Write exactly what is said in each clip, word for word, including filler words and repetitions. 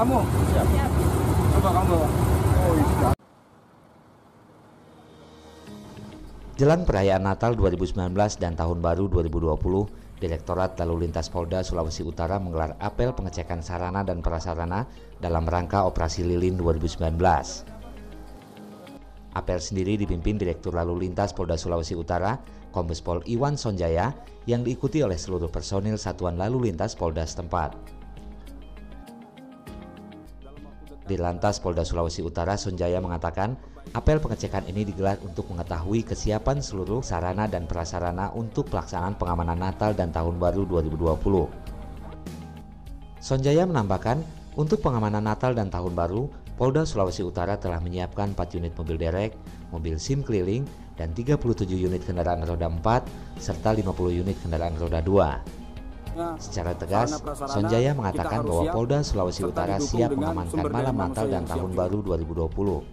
kamu? Siap. Coba kamu. Oh, iya. Jelang perayaan Natal dua ribu sembilan belas dan Tahun Baru dua ribu dua puluh, Direktorat Lalu Lintas Polda Sulawesi Utara menggelar apel pengecekan sarana dan prasarana dalam rangka Operasi Lilin dua ribu sembilan belas. Apel sendiri dipimpin Direktur Lalu Lintas Polda Sulawesi Utara, Kombes Pol Iwan Sonjaya, yang diikuti oleh seluruh personil Satuan Lalu Lintas Polda setempat. Dirlantas Polda Sulawesi Utara Sonjaya mengatakan, apel pengecekan ini digelar untuk mengetahui kesiapan seluruh sarana dan prasarana untuk pelaksanaan pengamanan Natal dan Tahun Baru dua ribu dua puluh. Sonjaya menambahkan, untuk pengamanan Natal dan Tahun Baru, Polda Sulawesi Utara telah menyiapkan empat unit mobil derek, mobil SIM keliling, dan tiga puluh tujuh unit kendaraan roda empat, serta lima puluh unit kendaraan roda dua. Secara tegas, Sonjaya mengatakan bahwa Polda Sulawesi Utara siap mengamankan malam Natal dan Tahun Baru dua ribu dua puluh.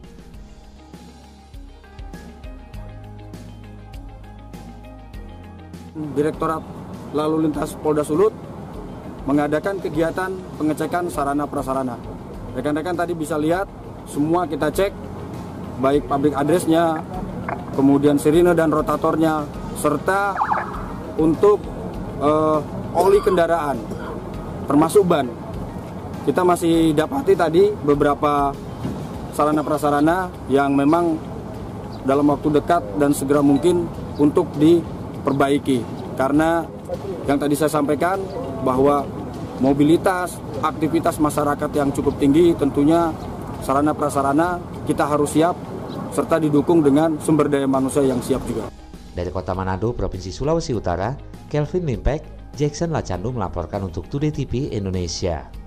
Direktorat Lalu Lintas Polda Sulut mengadakan kegiatan pengecekan sarana prasarana. Rekan-rekan tadi bisa lihat, semua kita cek, baik pabrik address-nya, kemudian sirine dan rotatornya, serta untuk uh, oli kendaraan, termasuk ban. Kita masih dapati tadi beberapa sarana prasarana yang memang dalam waktu dekat dan segera mungkin untuk diperbaiki. Karena yang tadi saya sampaikan bahwa mobilitas, aktivitas masyarakat yang cukup tinggi, tentunya sarana prasarana kita harus siap serta didukung dengan sumber daya manusia yang siap juga. Dari Kota Manado, Provinsi Sulawesi Utara, Kelvin Limpek, Jackson Lacandu melaporkan untuk Today T V Indonesia.